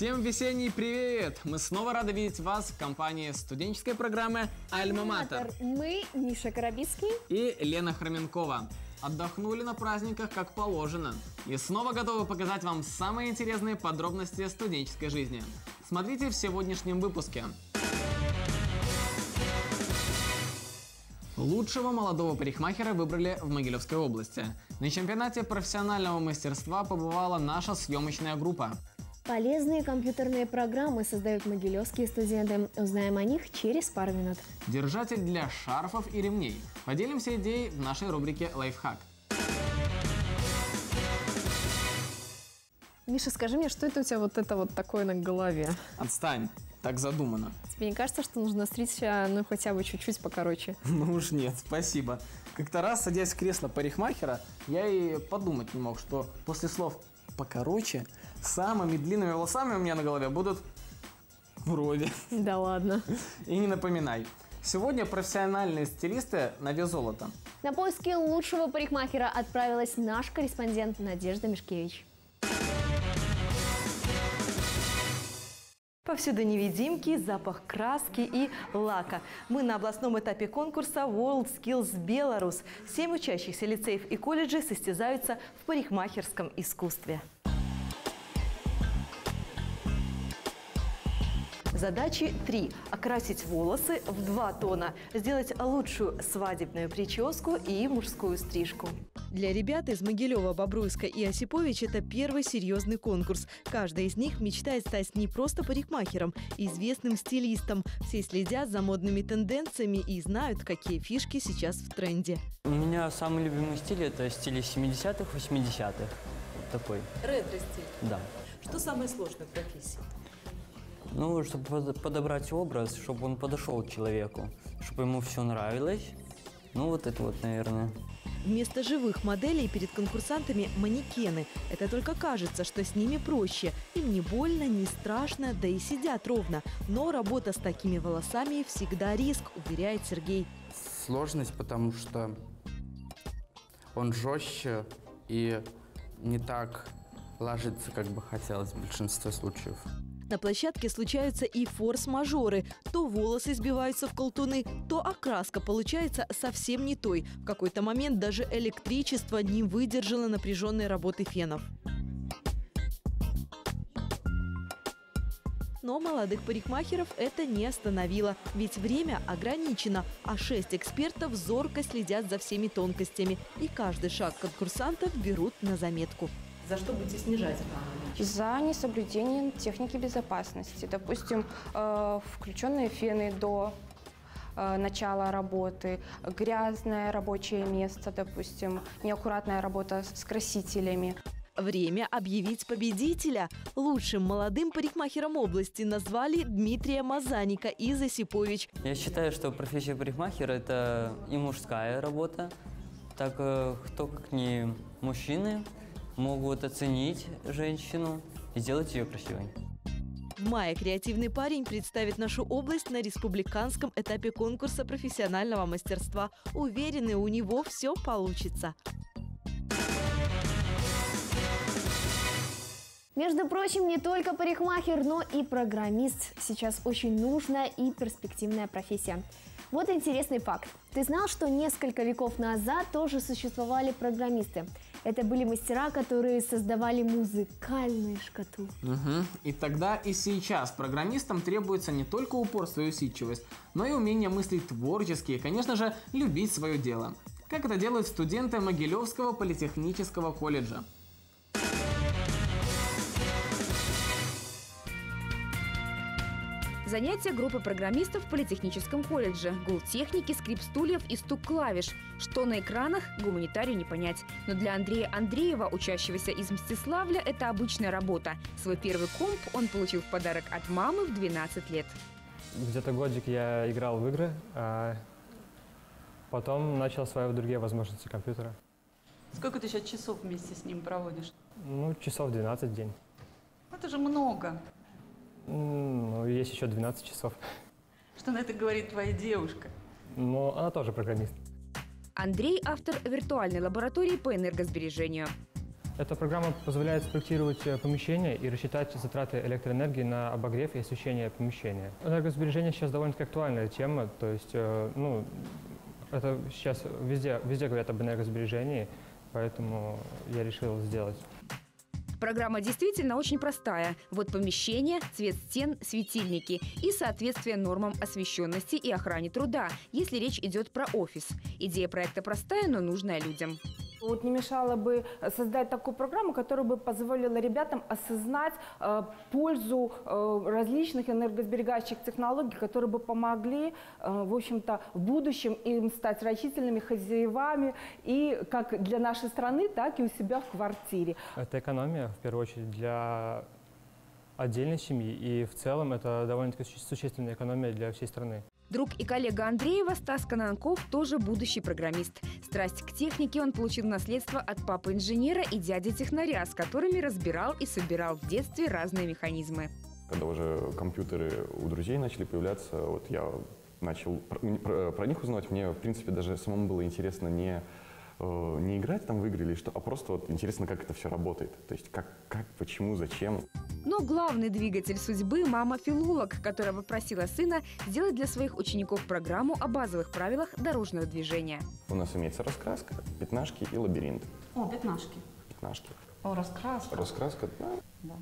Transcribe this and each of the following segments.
Всем весенний привет! Мы снова рады видеть вас в компании студенческой программы «Альма-Матер». Мы Миша Коробицкий и Лена Хроменкова. Отдохнули на праздниках как положено. И снова готовы показать вам самые интересные подробности студенческой жизни. Смотрите в сегодняшнем выпуске. Лучшего молодого парикмахера выбрали в Могилевской области. На чемпионате профессионального мастерства побывала наша съемочная группа. Полезные компьютерные программы создают могилевские студенты. Узнаем о них через пару минут. Держатель для шарфов и ремней. Поделимся идеей в нашей рубрике «Лайфхак». Миша, скажи мне, что это у тебя вот такое на голове? Отстань, так задумано. Тебе не кажется, что нужно стричься, хотя бы чуть-чуть покороче? Ну уж нет, спасибо. Как-то раз, садясь в кресло парикмахера, я и подумать не мог, что после слов «покороче» самыми длинными волосами у меня на голове будут вроде. Да ладно. И не напоминай. Сегодня профессиональные стилисты на вес золота. На поиски лучшего парикмахера отправилась наш корреспондент Надежда Мишкевич. Повсюду невидимки, запах краски и лака. Мы на областном этапе конкурса WorldSkills Belarus. 7 учащихся лицеев и колледжей состязаются в парикмахерском искусстве. Задачи 3. Окрасить волосы в 2 тона, сделать лучшую свадебную прическу и мужскую стрижку. Для ребят из Могилева, Бобруйска и Осипович это первый серьезный конкурс. Каждый из них мечтает стать не просто парикмахером, известным стилистом. Все следят за модными тенденциями и знают, какие фишки сейчас в тренде. У меня самый любимый стиль – это стиль 70-х, 80-х. Такой. Ретро-стиль. Да. Что самое сложное в профессии? Ну, чтобы подобрать образ, чтобы он подошел к человеку, чтобы ему все нравилось. Ну, вот это вот, наверное. Вместо живых моделей перед конкурсантами манекены. Это только кажется, что с ними проще. Им не больно, не страшно, да и сидят ровно. Но работа с такими волосами всегда риск, уверяет Сергей. Сложность, потому что он жестче и не так ложится, как бы хотелось в большинстве случаев. На площадке случаются и форс-мажоры. То волосы сбиваются в колтуны, то окраска получается совсем не той. В какой-то момент даже электричество не выдержало напряженной работы фенов. Но молодых парикмахеров это не остановило. Ведь время ограничено, а 6 экспертов зорко следят за всеми тонкостями. И каждый шаг конкурсантов берут на заметку. За что будете снижать? За несоблюдение техники безопасности. Допустим, включенные фены до начала работы, грязное рабочее место, допустим, неаккуратная работа с красителями. Время объявить победителя. Лучшим молодым парикмахером области назвали Дмитрия Мазаника из Осипович. Я считаю, что профессия парикмахера – это и мужская работа, так кто как не мужчины могут оценить женщину и сделать ее красивой. В мае креативный парень представит нашу область на республиканском этапе конкурса профессионального мастерства. Уверены, у него все получится. Между прочим, не только парикмахер, но и программист. Сейчас очень нужная и перспективная профессия. Вот интересный факт. Ты знал, что несколько веков назад тоже существовали программисты? Это были мастера, которые создавали музыкальные шкатулки. И тогда, и сейчас программистам требуется не только упорство и усидчивость, но и умение мыслить творчески и, конечно же, любить свое дело. Как это делают студенты Могилевского политехнического колледжа. Занятия группы программистов в политехническом колледже. Гул техники, скрип стульев и стук клавиш. Что на экранах, гуманитарию не понять. Но для Андрея Андреева, учащегося из Мстиславля, это обычная работа. Свой первый комп он получил в подарок от мамы в 12 лет. Где-то годик я играл в игры, а потом начал осваивать другие возможности компьютера. Сколько ты сейчас часов вместе с ним проводишь? Ну, часов 12 в день. Это же много. Ну, есть еще 12 часов. Что на это говорит твоя девушка? Ну, она тоже программист. Андрей – автор виртуальной лаборатории по энергосбережению. Эта программа позволяет спроектировать помещение и рассчитать затраты электроэнергии на обогрев и освещение помещения. Энергосбережение сейчас довольно-таки актуальная тема, то есть это сейчас везде говорят об энергосбережении, поэтому я решил сделать. Программа действительно очень простая. Вот помещение, цвет стен, светильники и соответствие нормам освещенности и охране труда, если речь идет про офис. Идея проекта простая, но нужная людям. Вот не мешало бы создать такую программу, которая бы позволила ребятам осознать пользу различных энергосберегающих технологий, которые бы помогли, в общем-то, в будущем им стать рачительными хозяевами и как для нашей страны, так и у себя в квартире. Это экономия, в первую очередь, для отдельной семьи, и в целом это довольно-таки существенная экономия для всей страны. Друг и коллега Андреева Стас Кананков тоже будущий программист. Страсть к технике он получил в наследство от папы-инженера и дяди-технаря, с которыми разбирал и собирал в детстве разные механизмы. Когда уже компьютеры у друзей начали появляться, вот я начал про них узнавать. Мне, в принципе, даже самому было интересно не играть там в игры или что, а просто вот интересно, как это все работает. То есть как, почему, зачем. Но главный двигатель судьбы – мама-филолог, которая попросила сына сделать для своих учеников программу о базовых правилах дорожного движения. У нас имеется раскраска, пятнашки и лабиринт. О, пятнашки. Пятнашки. О, раскраска. Раскраска, да.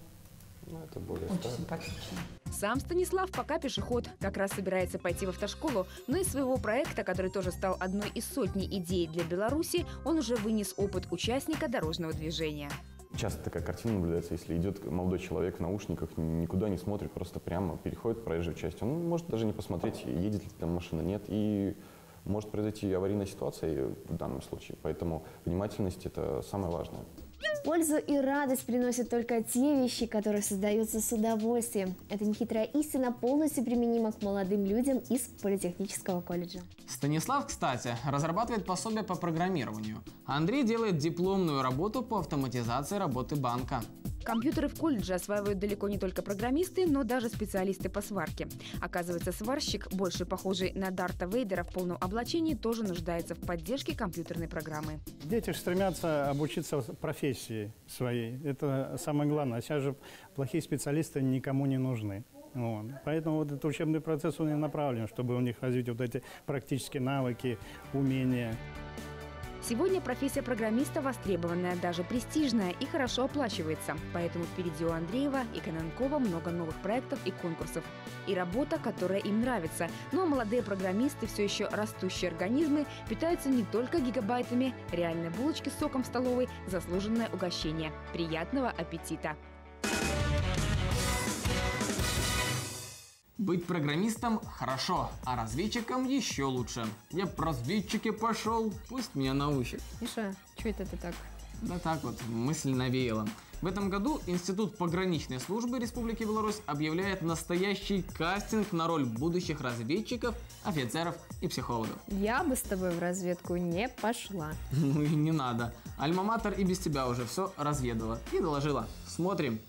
Ну, это более очень симпатично. Сам Станислав пока пешеход, как раз собирается пойти в автошколу, но из своего проекта, который тоже стал одной из сотни идей для Беларуси, он уже вынес опыт участника дорожного движения. Часто такая картина наблюдается, если идет молодой человек в наушниках, никуда не смотрит, просто прямо переходит проезжую часть. Он может даже не посмотреть, едет ли там машина, нет, и может произойти аварийная ситуация в данном случае. Поэтому внимательность – это самое важное. Пользу и радость приносят только те вещи, которые создаются с удовольствием. Эта нехитрая истина полностью применима к молодым людям из Политехнического колледжа. Станислав, кстати, разрабатывает пособие по программированию, а Андрей делает дипломную работу по автоматизации работы банка. Компьютеры в колледже осваивают далеко не только программисты, но даже специалисты по сварке. Оказывается, сварщик, больше похожий на Дарта Вейдера в полном облачении, тоже нуждается в поддержке компьютерной программы. Дети стремятся обучиться профессии своей. Это самое главное. Сейчас же плохие специалисты никому не нужны. Вот. Поэтому вот этот учебный процесс он и направлен, чтобы у них развить вот эти практические навыки, умения. Сегодня профессия программиста востребованная, даже престижная и хорошо оплачивается. Поэтому впереди у Андреева и Кананкова много новых проектов и конкурсов. И работа, которая им нравится. Ну а молодые программисты, все еще растущие организмы, питаются не только гигабайтами. Реальные булочки с соком в столовой – заслуженное угощение. Приятного аппетита! Быть программистом хорошо, а разведчиком еще лучше. Я б в разведчике пошел, пусть меня научат. Миша, что это ты так? Да так вот, мысль навеяла. В этом году Институт пограничной службы Республики Беларусь объявляет настоящий кастинг на роль будущих разведчиков, офицеров и психологов. Я бы с тобой в разведку не пошла. Ну и не надо. Альма-матер и без тебя уже все разведала и доложила. Смотрим.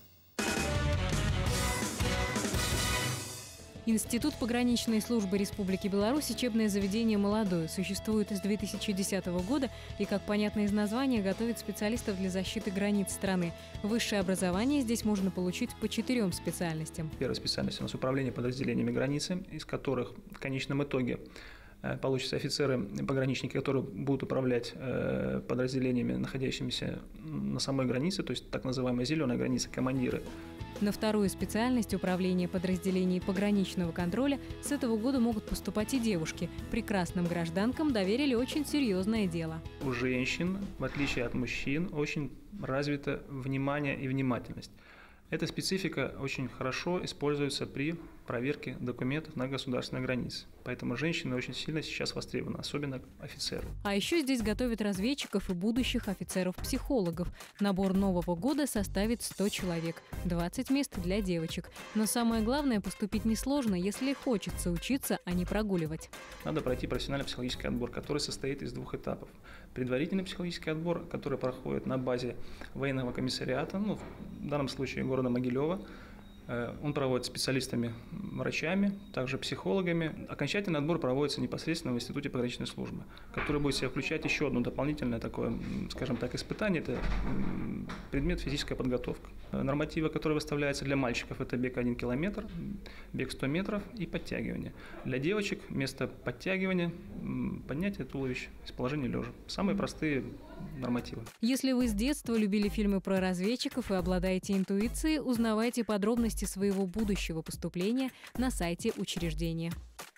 Институт пограничной службы Республики Беларусь – учебное заведение молодое. Существует с 2010 года и, как понятно из названия, готовит специалистов для защиты границ страны. Высшее образование здесь можно получить по 4 специальностям. Первая специальность у нас управление подразделениями границы, из которых в конечном итоге получатся офицеры-пограничники, которые будут управлять подразделениями, находящимися на самой границе, то есть так называемая зеленая граница, командиры. На вторую специальность управления подразделений пограничного контроля с этого года могут поступать и девушки. Прекрасным гражданкам доверили очень серьезное дело. У женщин, в отличие от мужчин, очень развито внимание и внимательность. Эта специфика очень хорошо используется при проверке документов на государственной границе. Поэтому женщины очень сильно сейчас востребованы, особенно офицеры. А еще здесь готовят разведчиков и будущих офицеров-психологов. Набор нового года составит 100 человек, 20 мест для девочек. Но самое главное, поступить несложно, если хочется учиться, а не прогуливать. Надо пройти профессиональный психологический отбор, который состоит из 2 этапов. Предварительный психологический отбор, который проходит на базе военного комиссариата, в данном случае города Могилева, Он проводится специалистами, врачами, также психологами. Окончательный отбор проводится непосредственно в Институте пограничной службы, который будет в себя включать еще одно дополнительное такое, скажем так, испытание. Это предмет физическая подготовка. Нормативы, которые выставляются для мальчиков, это бег 1 километр, бег 100 метров и подтягивание. Для девочек вместо подтягивания поднятие туловища из положения лежа. Самые простые нормативы. Если вы с детства любили фильмы про разведчиков и обладаете интуицией, узнавайте подробности своего будущего поступления на сайте учреждения.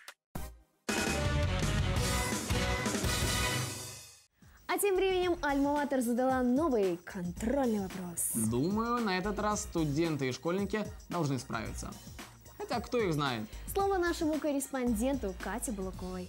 А тем временем Альма-Матер задала новый контрольный вопрос. Думаю, на этот раз студенты и школьники должны справиться. Хотя кто их знает? Слово нашему корреспонденту Кате Балуковой.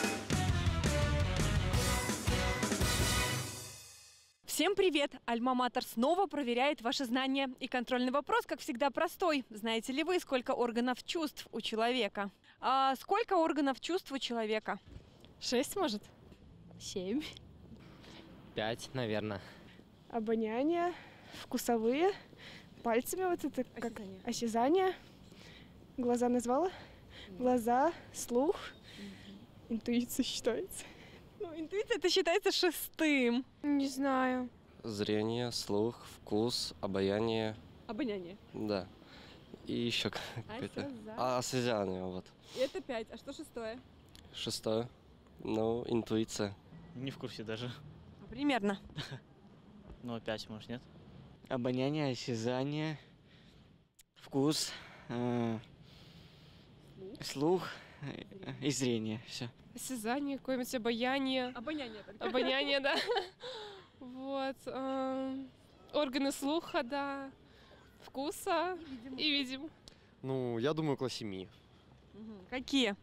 Всем привет! Альма-Матер снова проверяет ваши знания. И контрольный вопрос, как всегда, простой. Знаете ли вы, сколько органов чувств у человека? А сколько органов чувств у человека? 6, может? 7. 5, наверное. Обоняние, вкусовые, пальцами вот это как осязание. Глаза назвала? Глаза, слух, интуиция считается. Ну, интуиция это считается 6-м. Не знаю. Зрение, слух, вкус, обаяние. Обоняние. Да. И еще какое-то. Осязание, вот. И это 5. А что 6-е? 6-е. Ну, интуиция. Не в курсе даже. Примерно. Ну, 5, может, нет? Обоняние, осязание, вкус, слух и зрение. Все. Осязание, какое-нибудь обаяние. Обоняние только. Обоняние, да. Вот. Органы слуха, да. Вкуса и видим. Ну, я думаю, около 7. Какие?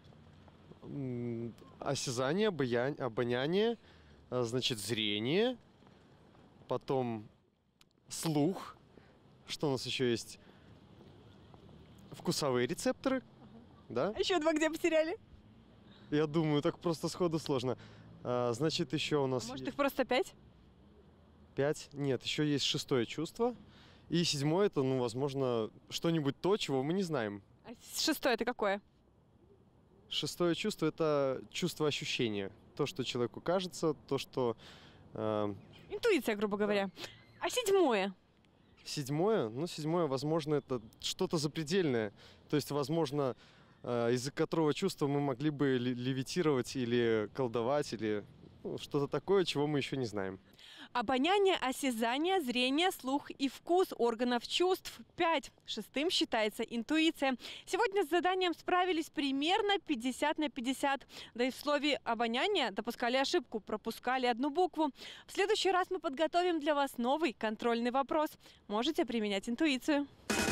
Осязание, обоняние, значит, зрение, потом слух. Что у нас еще есть? Вкусовые рецепторы, да? А еще 2 где потеряли? Я думаю, так просто сходу сложно. Значит, еще у нас... Может, их просто 5? 5? Нет, еще есть 6-е чувство. И 7-е это, ну, возможно, что-нибудь то, чего мы не знаем. А 6-е это какое? 6-е чувство – это чувство ощущения. То, что человеку кажется, то, что... Интуиция, грубо говоря. А 7-е? 7-е? Ну, 7-е, возможно, это что-то запредельное. То есть, возможно, из-за которого чувства мы могли бы левитировать или колдовать, или что-то такое, чего мы еще не знаем. Обоняние, осязание, зрение, слух и вкус органов чувств 5. 6-м считается интуиция. Сегодня с заданием справились примерно 50 на 50. Да и в слове обоняние допускали ошибку, пропускали одну букву. В следующий раз мы подготовим для вас новый контрольный вопрос. Можете применять интуицию.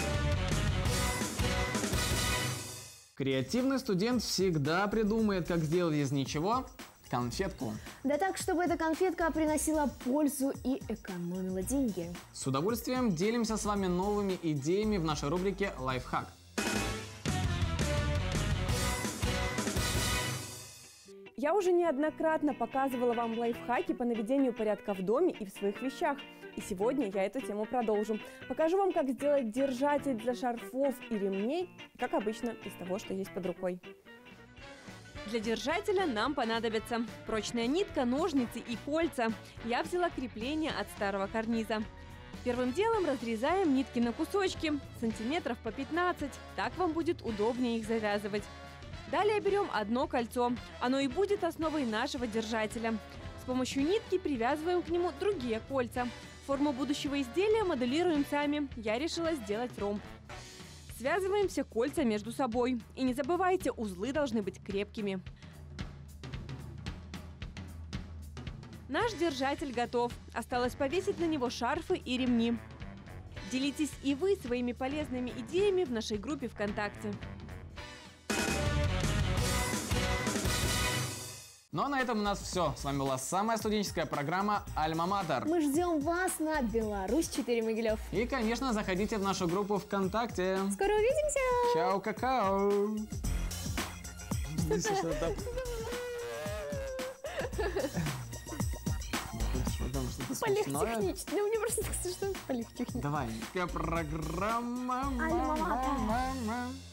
Креативный студент всегда придумает, как сделать из ничего конфетку. Да так, чтобы эта конфетка приносила пользу и экономила деньги. С удовольствием делимся с вами новыми идеями в нашей рубрике «Лайфхак». Я уже неоднократно показывала вам лайфхаки по наведению порядка в доме и в своих вещах. И сегодня я эту тему продолжу. Покажу вам, как сделать держатель для шарфов и ремней, как обычно, из того, что есть под рукой. Для держателя нам понадобится прочная нитка, ножницы и кольца. Я взяла крепление от старого карниза. Первым делом разрезаем нитки на кусочки, сантиметров по 15. Так вам будет удобнее их завязывать. Далее берем одно кольцо. Оно и будет основой нашего держателя. С помощью нитки привязываем к нему другие кольца. Форму будущего изделия моделируем сами. Я решила сделать ромб. Связываем все кольца между собой. И не забывайте, узлы должны быть крепкими. Наш держатель готов. Осталось повесить на него шарфы и ремни. Делитесь и вы своими полезными идеями в нашей группе ВКонтакте. Ну а на этом у нас все. С вами была самая студенческая программа «Альма-Матер». Мы ждем вас на Беларусь 4 Могилев. И, конечно, заходите в нашу группу ВКонтакте. Скоро увидимся! Чао, какао! Что-то смешное. Политехнический, университет, что политехнический. Давай. Программа. Альма-матер.